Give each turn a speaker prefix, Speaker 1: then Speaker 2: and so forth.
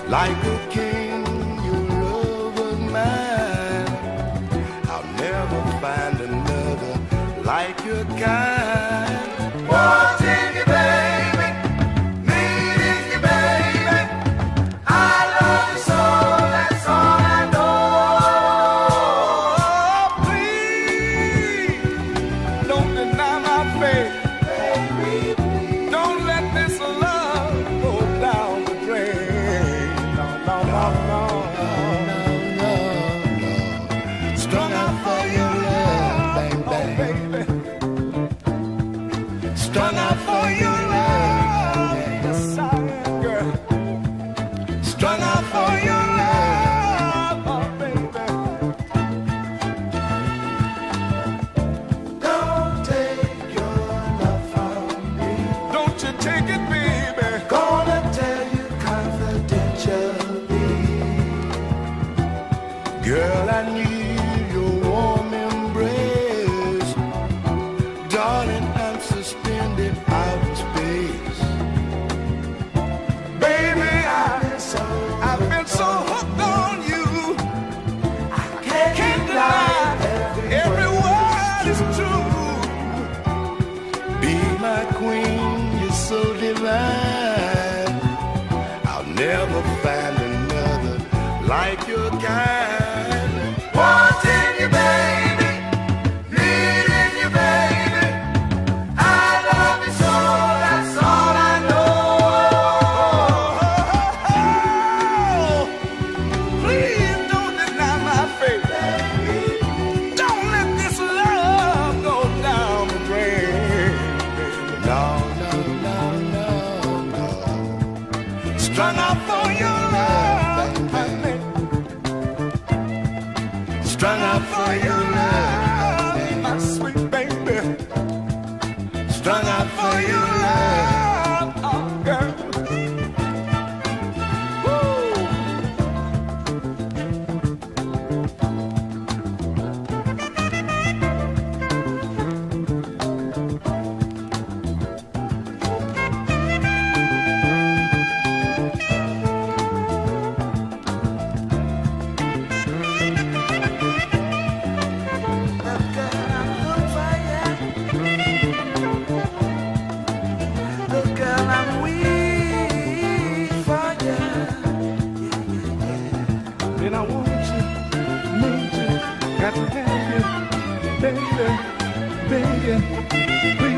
Speaker 1: Like a king, your love was mine. I'll never find another like your kind. Wanting you, baby, needing you, baby. I love you so, that's all I know. Please, don't deny my faith. Baby, don't let this love go down the drain. No, no, no, no, no, no, no. Strung out for your love, baby. Strung out for your love, yes I am, girl. Strung out for your love, oh baby. Don't take your love from me. Don't you take it, baby. Gonna tell you confidentially. Girl, I need your warm embrace. Darling, I'm suspended out in space. Baby, I've been so hooked on you. I can't deny every word is true. Be my queen, you're so divine. I'll never find another like your kind. Wanting you, baby, needing you, baby. I love you so, that's all I know. Please don't deny my faith. Don't let this love go down the drain. No, no, no, no, no. Strung out for your love, honey. Strung out for your love, my sweet baby. Strung out for your love, oh girl. And I want you, need you, got to have you, baby, baby.